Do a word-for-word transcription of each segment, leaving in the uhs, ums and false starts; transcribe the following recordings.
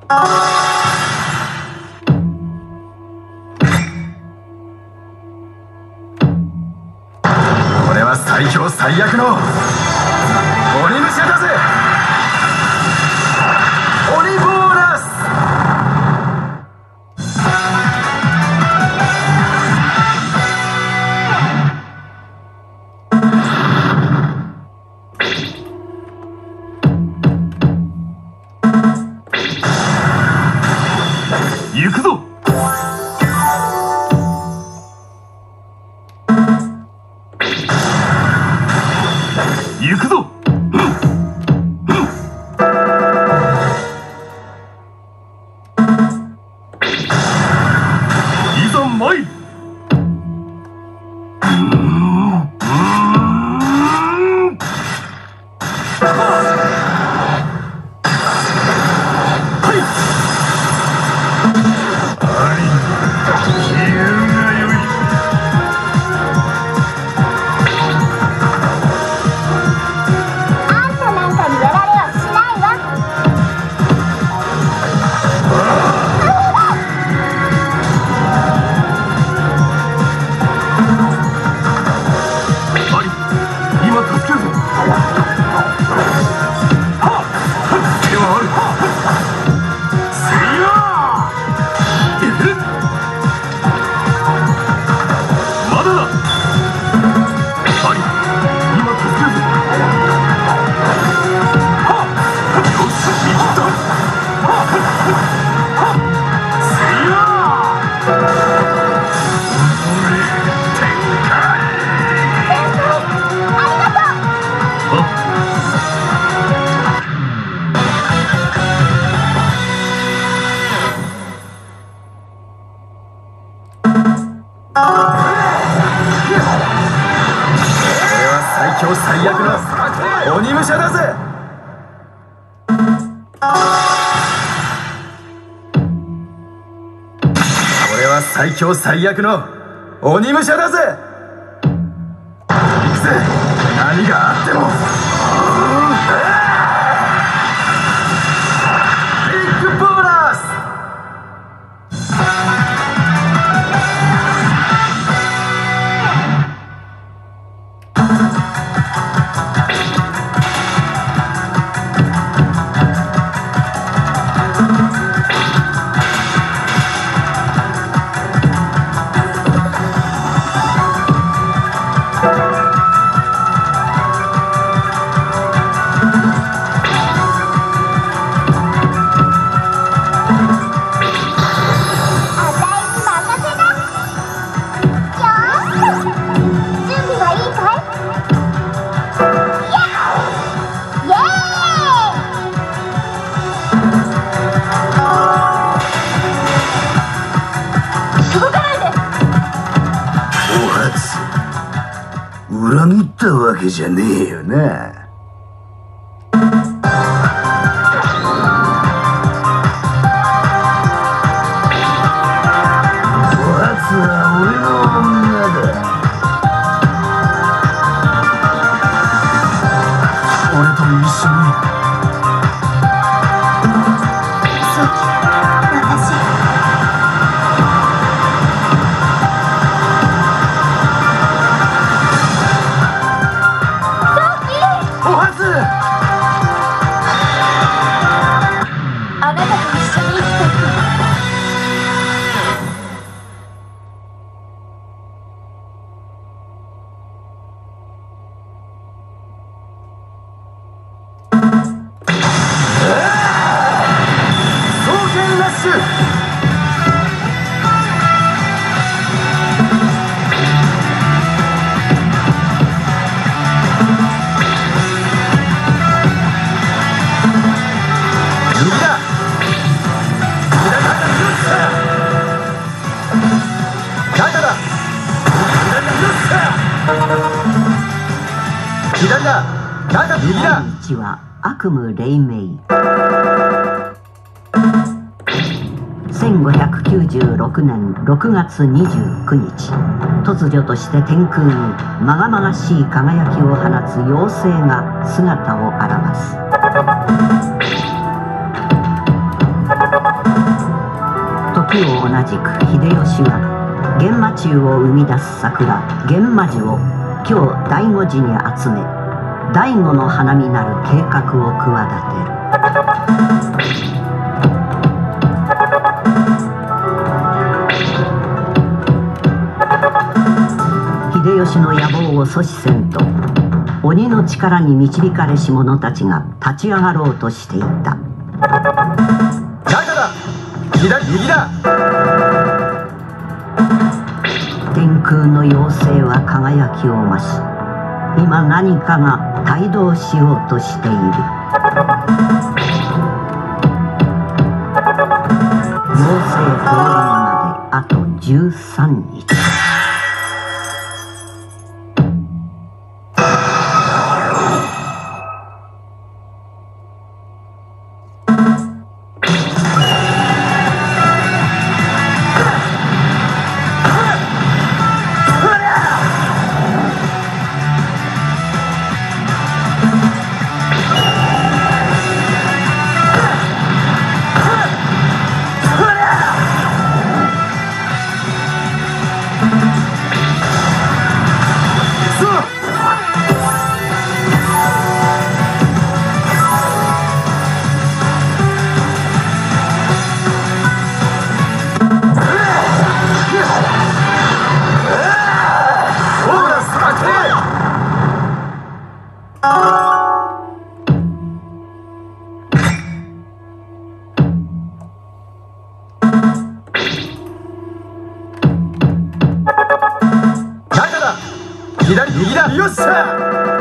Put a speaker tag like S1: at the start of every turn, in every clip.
S1: 俺は最強最悪の鬼武者だぜ。鬼ボーナス。行くぞ。行くぞ。いざ参る。最強最悪の鬼武者だぜ。俺は最強最悪の鬼武者だぜ。行くぜ、何があっても。ビッグボーナス。裏切ったわけじゃねえよな。
S2: は悪夢黎明。せんごひゃくきゅうじゅうろくねんろくがつにじゅうくにち、突如として天空にまがまがしい輝きを放つ妖精が姿を現す。 時を同じく秀吉は玄魔中を生み出す桜玄魔樹を今日醍醐寺に集め醍醐の花になる計画を企てる。秀吉の野望を阻止せんと鬼の力に導かれし者たちが立ち上がろうとしていた。
S1: 中だ、左右だ。
S2: 天空の妖精は輝きを増し、今何かが帯同しようとしている。妖精降臨まであとじゅうさんにち。
S1: 左右だ。よっしゃ。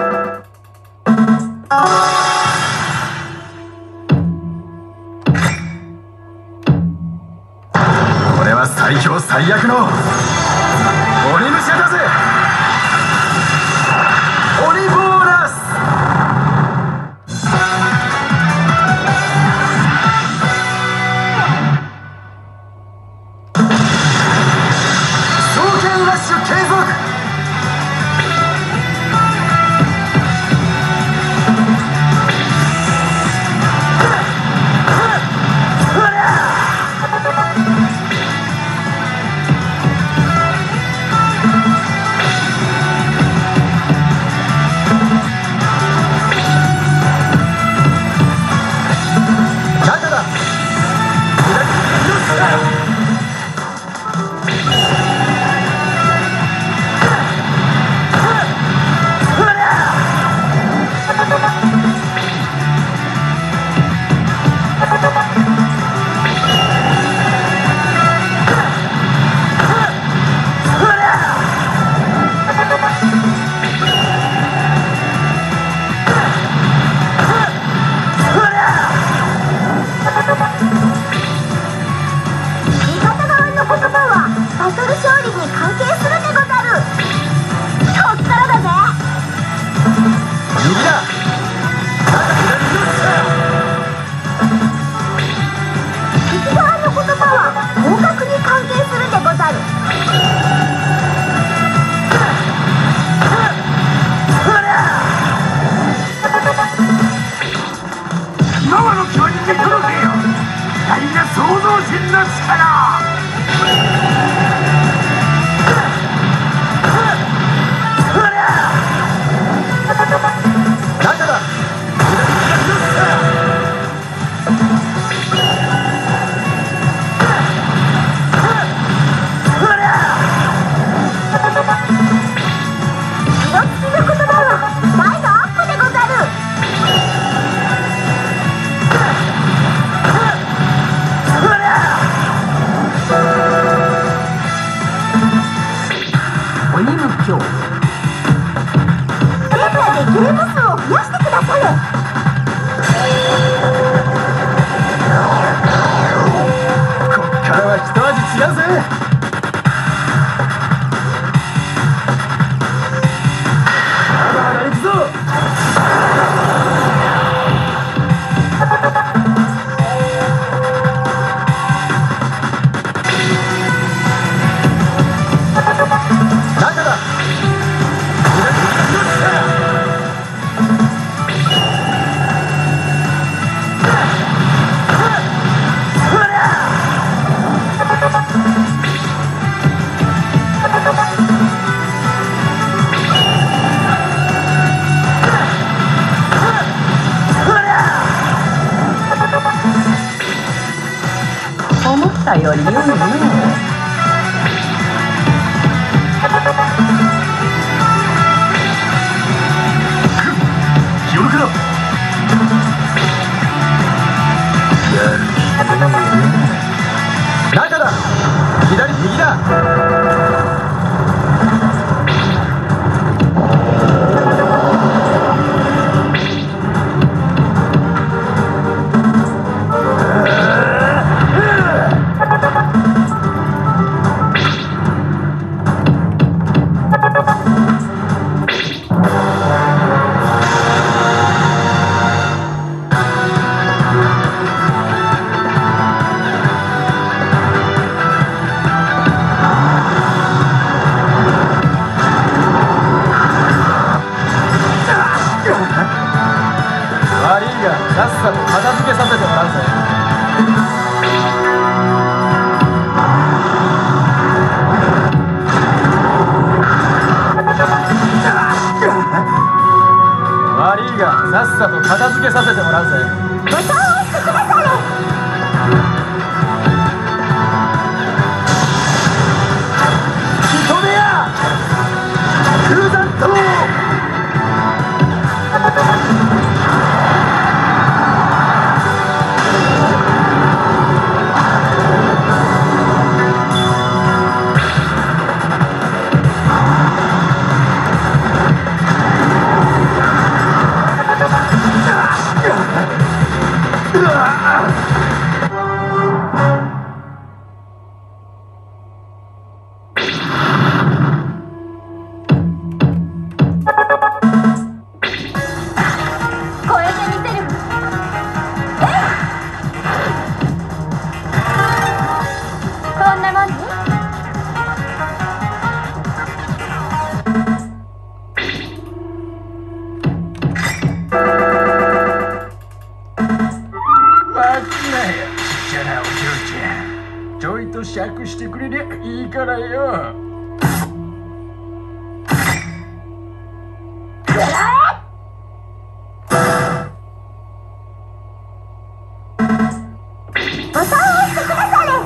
S1: これは最強最悪の鬼武者だぜ。鬼ボーナス。双剣ラッシュ継続。
S2: うわったより良いね。
S1: 気を抜くな。やる気出ないよね。中だ。左右だ。さっさと片付けさせてもらうぜ。悪いがさっさと片付けさせてもらうぜ。
S3: ボタンを押してくだされ。
S1: 仕留めや空山島。ちょいと酌してくれりゃいいからよ。
S3: ボタンを押してくだされ。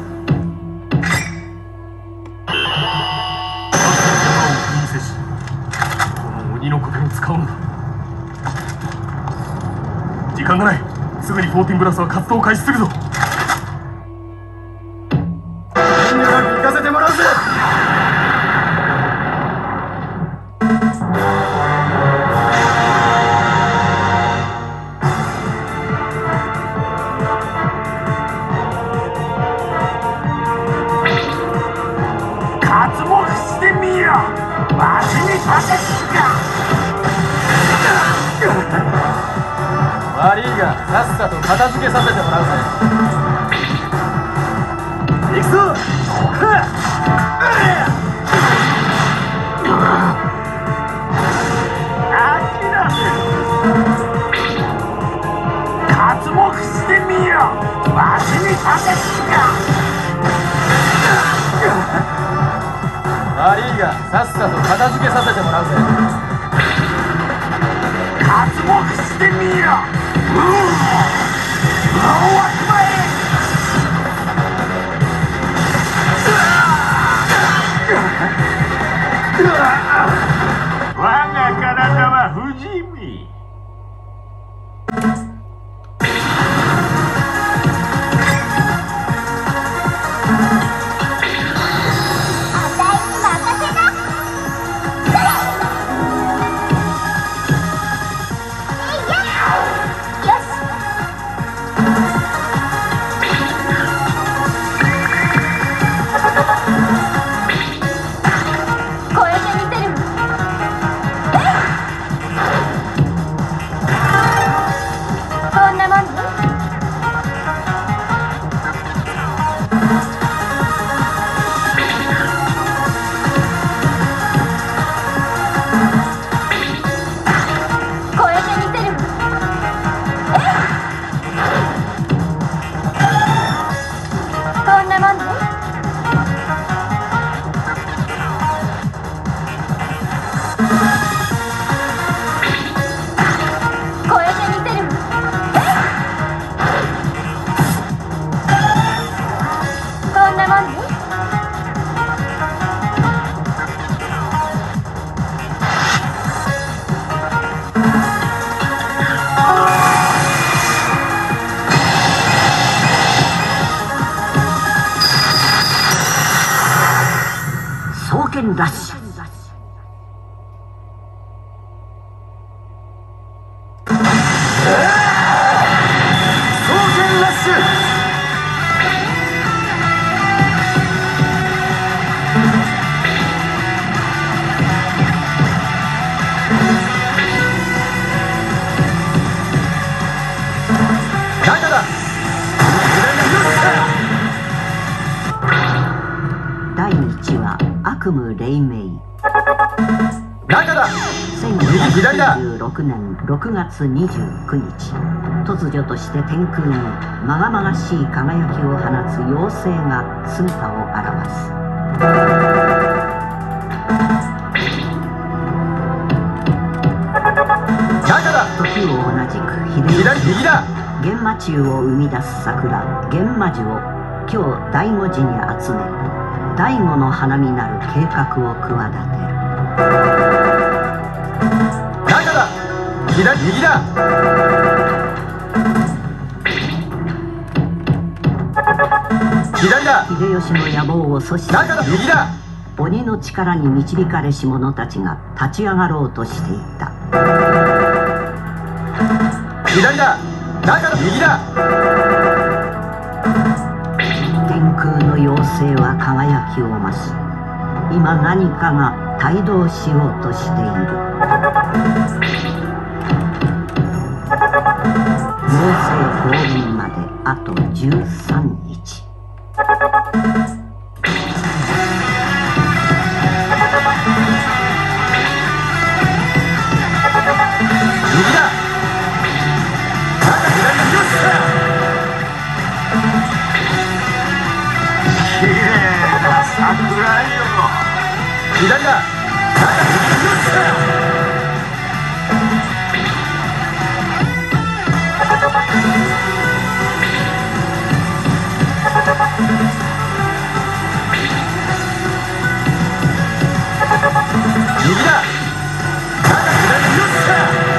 S1: 見せし、この鬼の首を使うのだ。時間がない。すぐにフォーティンブラスは活動を開始するぞ。遠慮なく行かせてもらうぜ。活目してみよ。わしにさせしか。悪いがさっさと片付けさせてもらうぜ。行くぞ。諦める。活目してみよ。わしにさせしか。悪いがさっさと片付けさせてもらうぜ。活目してみよ。うわっまえ。我が体は不死身。
S2: ラッシュ。だいいちわ悪夢黎明。
S1: 中だ。
S2: せんごひゃくきゅうじゅうろくねんろくがつにじゅうくにち、突如として天空にまがまがしい輝きを放つ妖精が姿を現す。
S1: 中だ。
S2: 時を同じく秀吉
S1: 左右だ。
S2: 玄魔中を生み出す桜玄魔樹を今日醍醐寺に集め、醍醐の花見なる計画を企てる。
S1: 中だ。左右だ。左だ。
S2: 秀吉の野望を阻止す
S1: 中だ。右だ。
S2: 鬼の力に導かれし者たちが立ち上がろうとしていた。
S1: 左だ。中だ。右だ。
S2: 天空の妖精は輝きを増し、今何かが帯同しようとしている。妖精降臨まであとじゅうさんにち。
S1: 右だ。中左だ。よっしゃ。きれいな桜よ。左だ。中右よっしゃ。右だ。中左よっしゃ。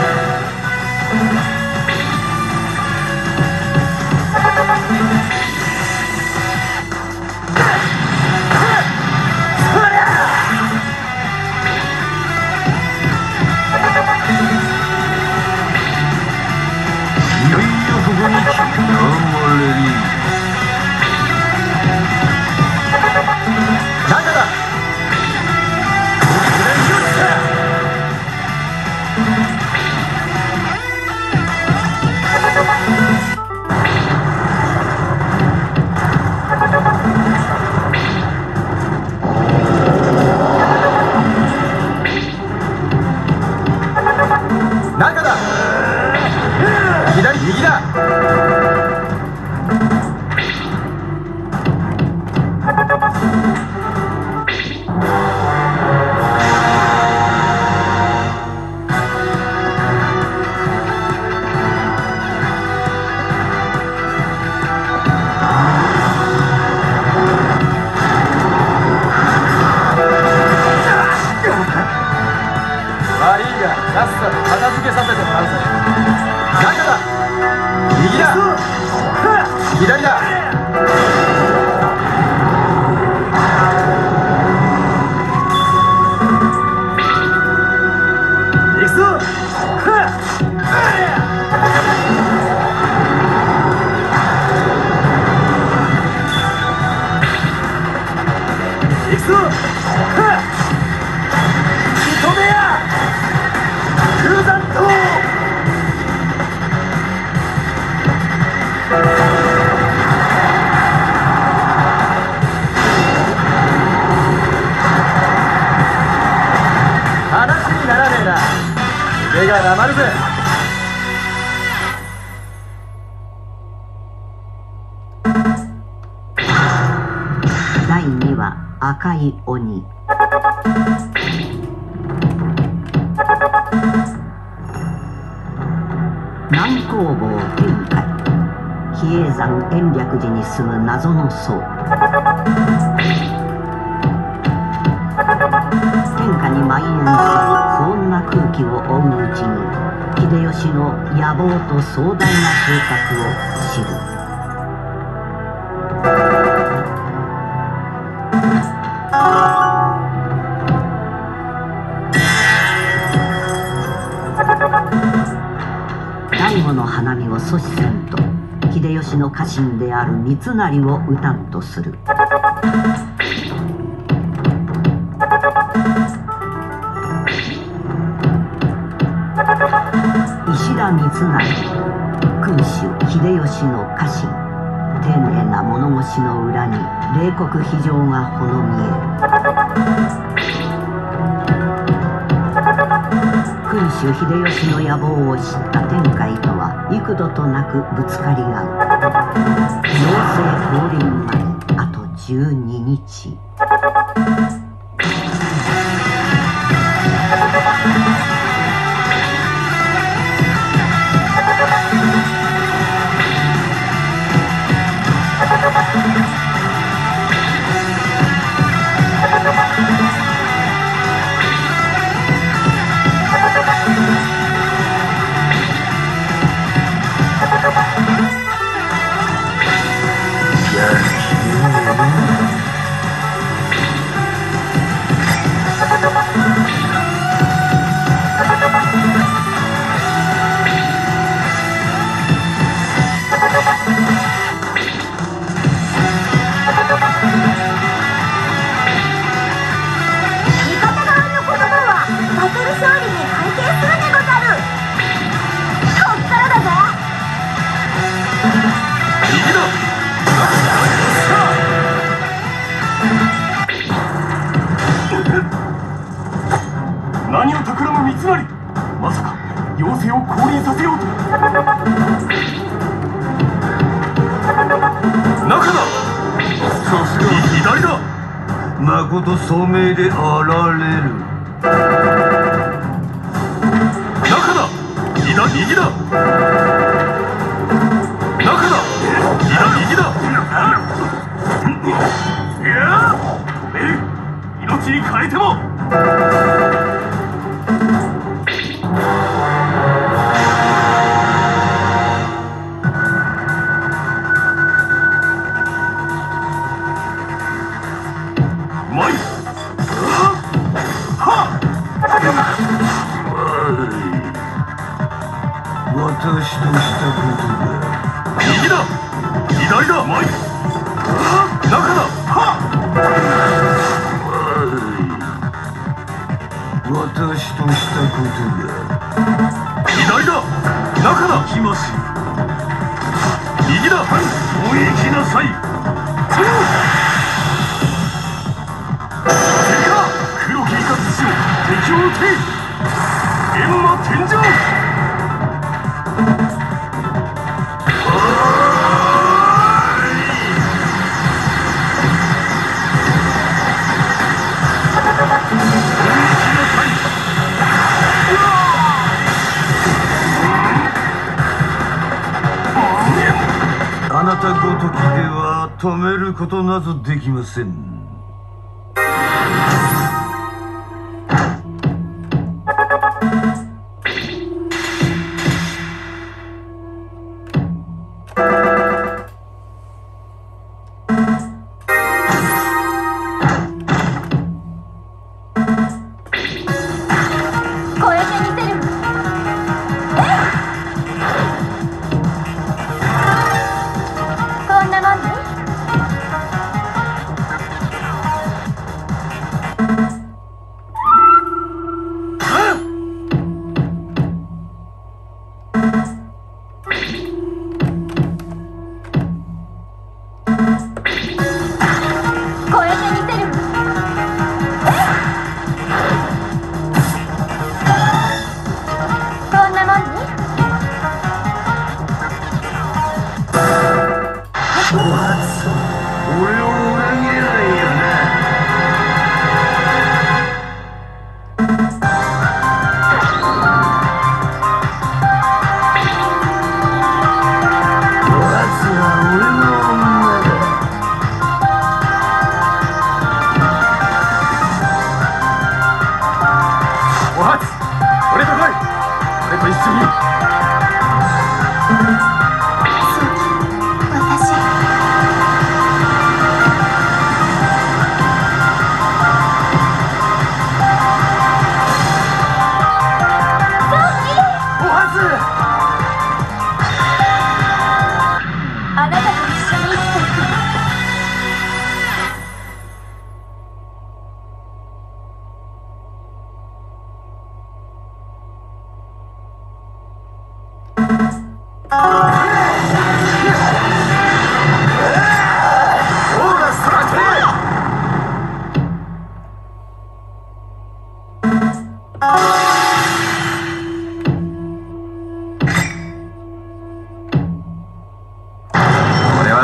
S1: いよいよここに来た。どうもレディー。中だ。左よっしゃ。中だ。左右だ。悪いがさっさと片付けさせてもらうぜ。中だ。右だ。左だ。行くぞ。行くぞ。認めや空山島。話にならねえな。目がなまるぜ。
S2: だいにわ赤い鬼。南弘法天海、比叡山延暦寺に住む謎の僧。天下に蔓延する不穏な空気を追ううちに、秀吉の野望と壮大な計画を知る。 んと秀吉の家臣である三成を討たんとする。石田三成、君主秀吉の家臣。丁寧な物腰の裏に冷酷非情がほの見える。君主秀吉の野望を知った天海とは幾度となくぶつかり合う。陽性降臨まであとじゅうににち。
S1: 何を企む三成、まさか妖精を降臨させようと。中だ。さすが左だ。まこと聡明であられる。中だ。左右だ。中だ。左右だ。いやえ命に変えても。私としたことが。右だ。左だ。前。中だ。はっ。私としたことが。左だ。中だ。行きます。右だ。もう行きなさい。敵か。黒きイカズチを敵を撃て。閻魔天井。あなたごときでは止めることなどできません。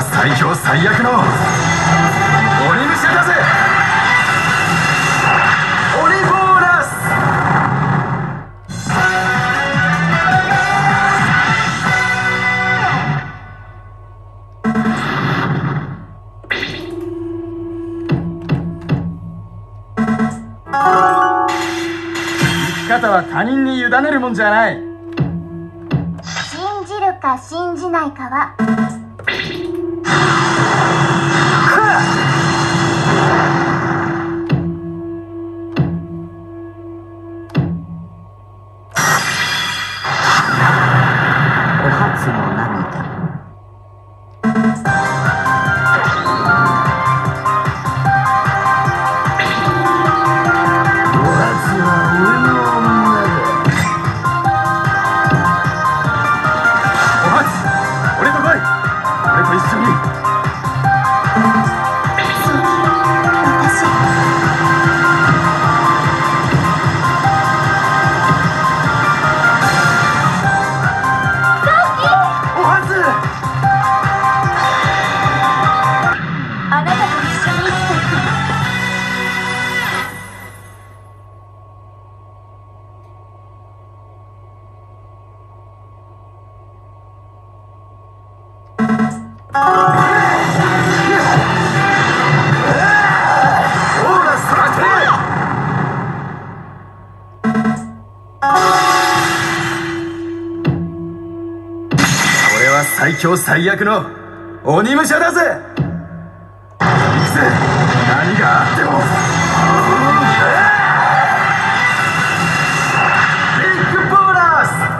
S1: 最強最悪の鬼武者だぜ。鬼ボーナス。生き方は他人に委ねるもんじゃない。
S3: 信じるか信じないかは
S2: お初の涙。
S1: 最強最悪の鬼武者だぜ。行くぜ、何があっても。ビッグボーナス。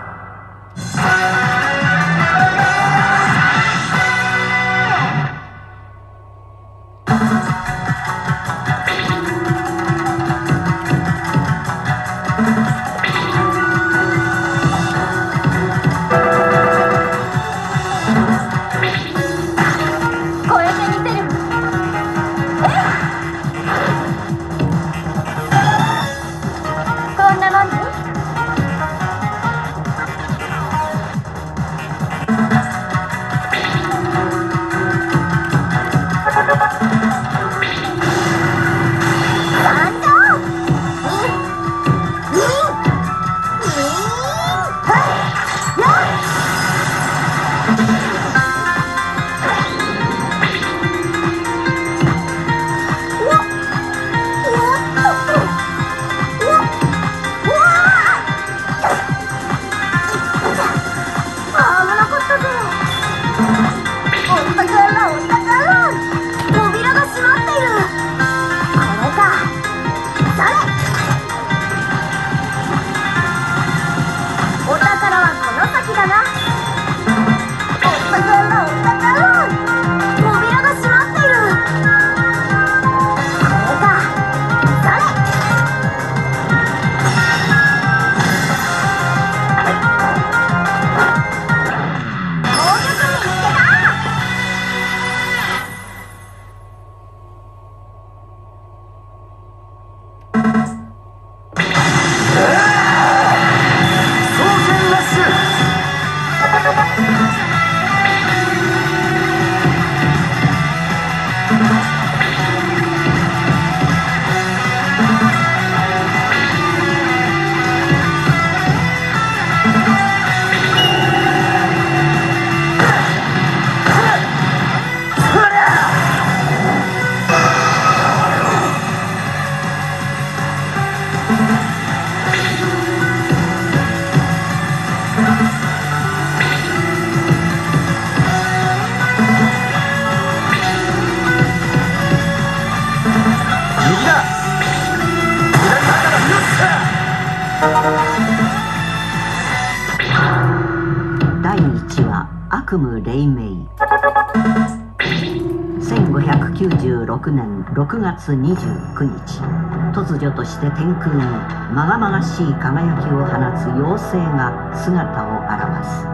S1: 悪夢黎明。せんごひゃくきゅうじゅうろくねんろくがつにじゅうくにち、突如として天空にまがまがしい輝きを放つ妖精が姿を現す。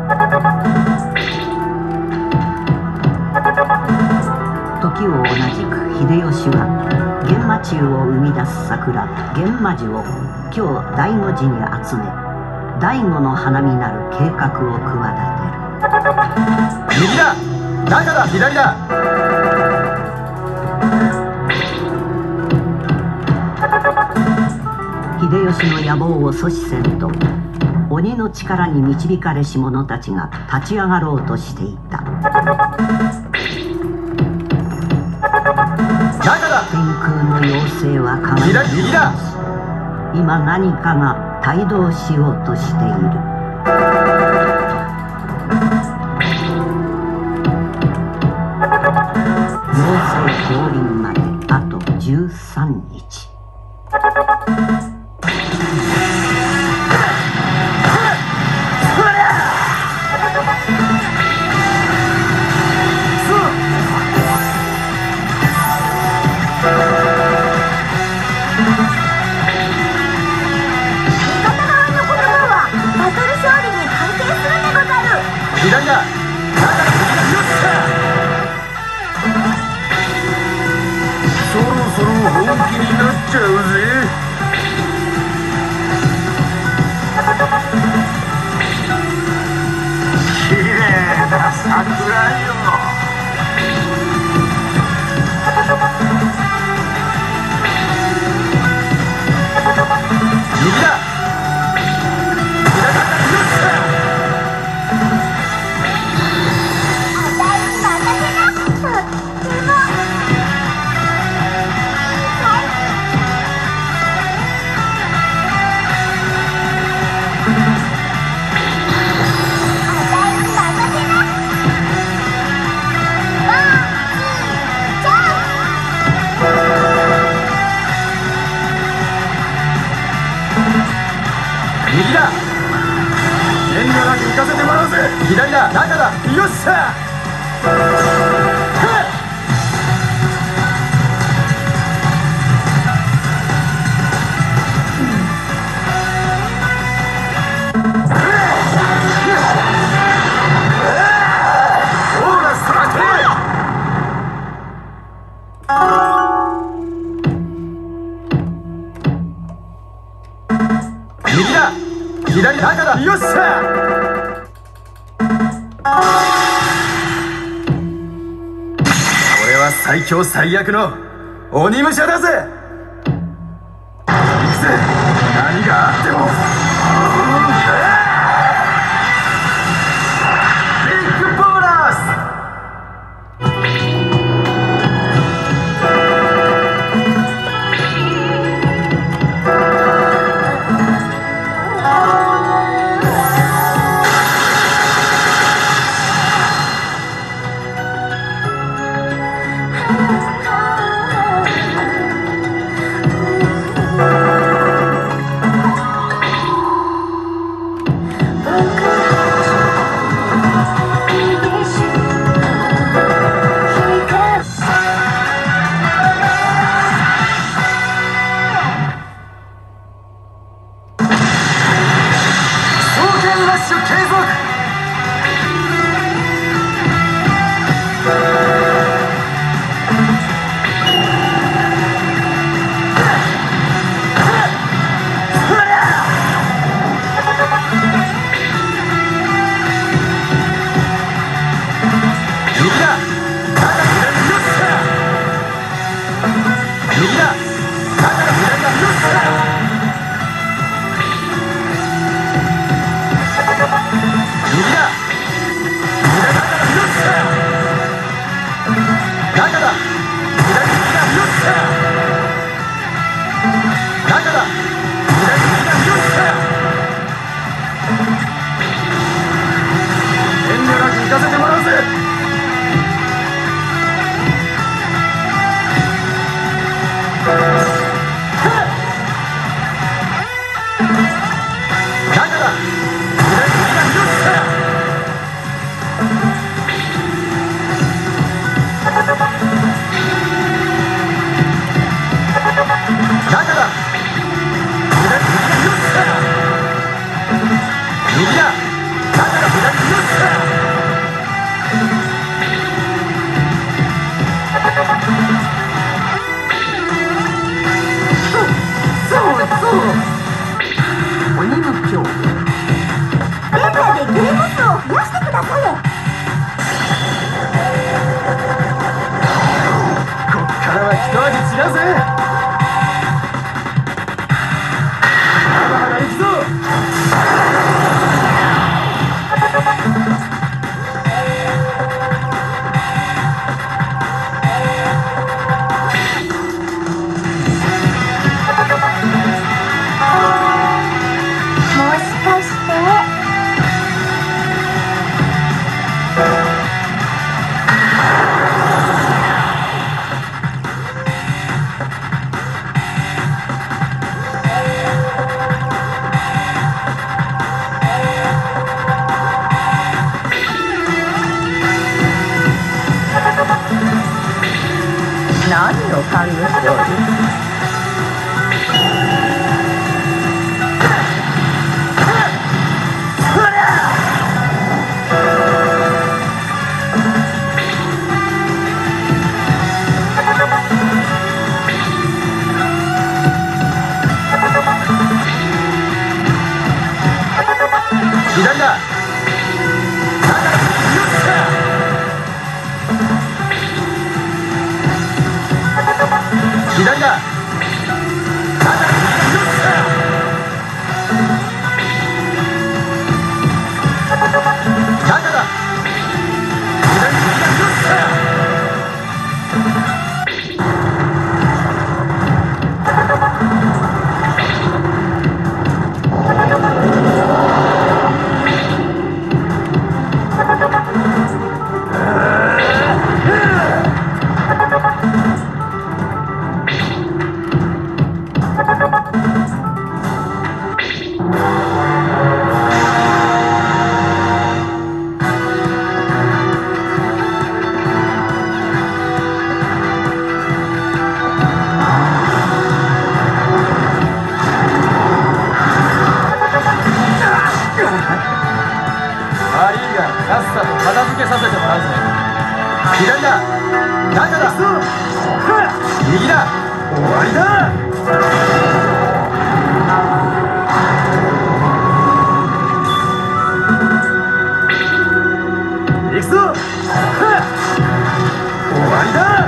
S1: 時を同じく秀吉は玄魔中を生み出す桜玄魔樹を京醍醐寺に集め、醍醐の花見なる計画を企てる。 右だ。
S4: 中だ。左だ。
S2: 秀吉の野望を阻止せんと鬼の力に導かれし者たちが立ち上がろうとしていた。
S4: 中だ。
S2: 天空の妖精は輝
S4: 左右だ。
S2: 今何かが帯同しようとしている。妖精降臨まであとじゅうさんにち。
S4: 左だ。そろそろ本気になっちゃうぜ。綺麗な桜よ。右だ。右だ。遠慮なく行かせてもらうぜ。左だ。中だ。よっしゃ。右だ。左中だ。よっしゃ。俺は最強最悪の鬼武者だぜ。行くぜ。何があっても。ビッグボーナス。行かせてもらうぜ。 だぜ。まだまだ行くぞ。
S3: もしかして
S2: 何を考えておる。
S4: 左だ。左だ。中だ。悪いがさっさと片付けさせてもらうぜ。左だ。中だ。右だ。終わりだ。行くぞ。終わりだ。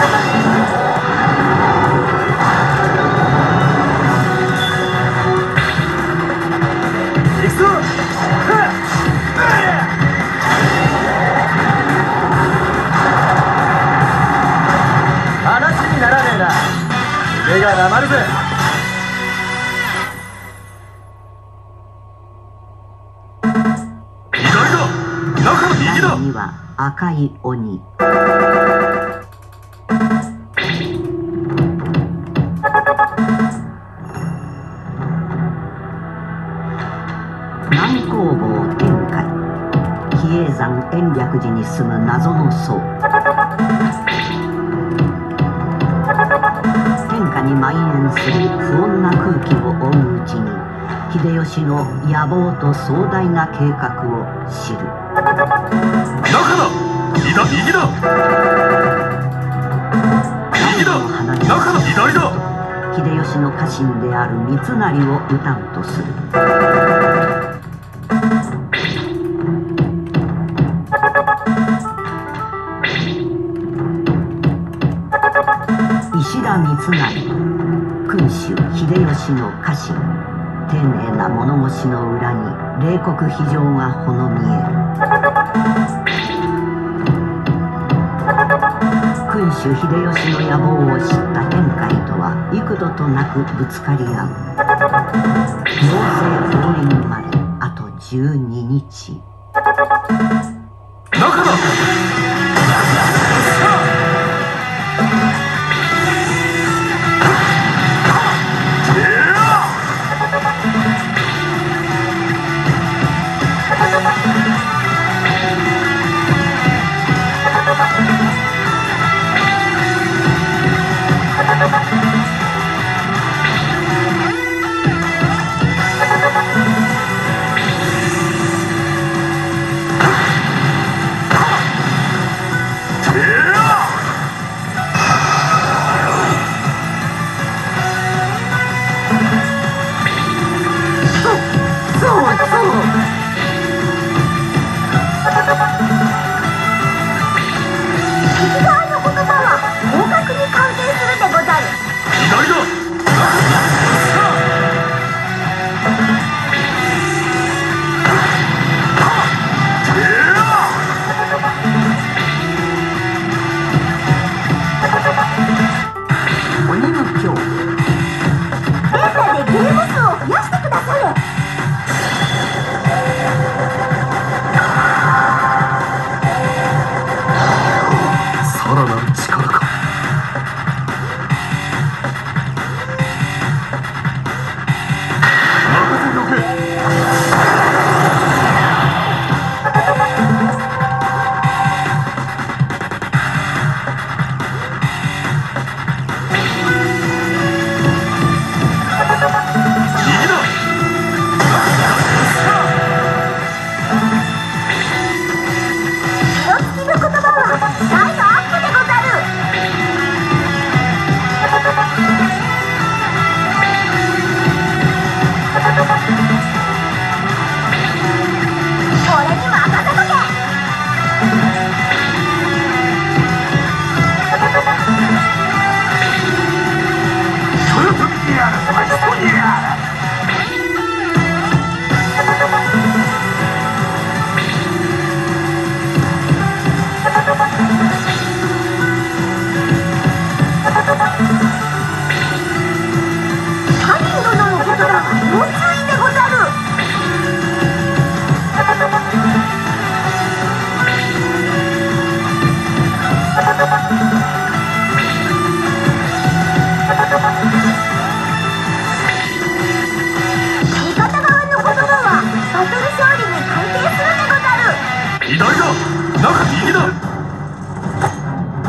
S4: 行くぞ。話にならねえな。腕がなまるぜ。左だ。中の右だ。
S2: には赤い鬼。南弘法天海、比叡山延暦寺に住む謎の僧。天下に蔓延する不穏な空気を追ううちに、秀吉の野望と壮大な計画を知る。
S4: 中だ。右だ。右だ。右だ。中の左だ。
S2: 秀吉の家臣である三成を討たんとする。石田三成、君主秀吉の家臣。丁寧な物腰の裏に冷酷非情がほの見える。君主秀吉の野望を知った天海とは幾度となくぶつかり合う。陽性降臨まであとじゅうににち。
S4: 中だ。
S3: 右側の言葉は方角に関係するでござる。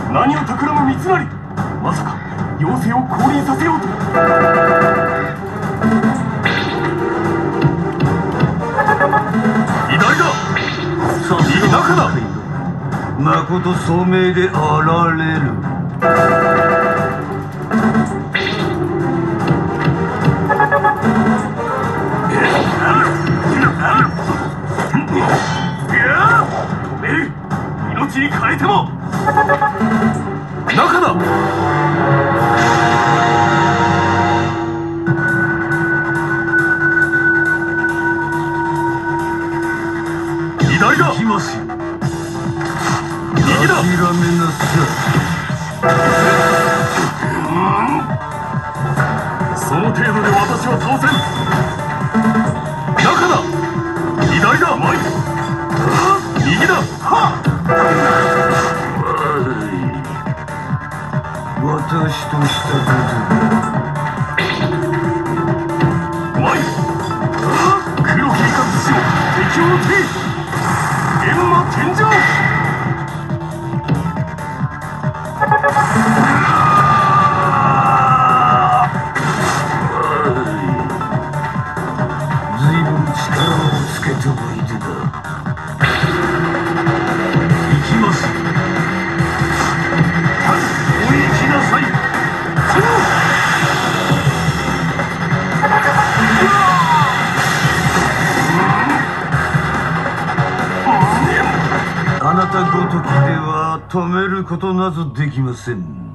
S4: 何を企む三成。まさか妖精を降臨させようと。偉大だ。さすが中だ。
S5: まこと聡明であられる。
S4: 命に変えても中だ。偉大だ。
S5: 行きますよ。
S4: 右だ。
S5: 諦めなさ
S4: い。その程度で私は倒せん。中だ。偉大だ。前右だ。はっ。
S5: 私としたこと
S4: 前黒きイカ寿司を敵を手閻魔天井。
S5: ずいぶん力をつけておいでだ。行きます。お行きなさい。あなたごときでは止めることなどできません。